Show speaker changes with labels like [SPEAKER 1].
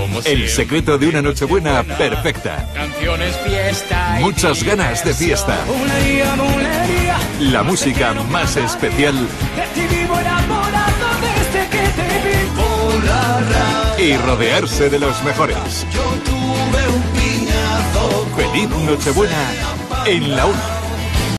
[SPEAKER 1] El secreto de una Nochebuena perfecta.
[SPEAKER 2] Canciones, fiesta.
[SPEAKER 1] Muchas ganas de fiesta. La música más especial. Y rodearse de los mejores. Feliz Nochebuena en la 1.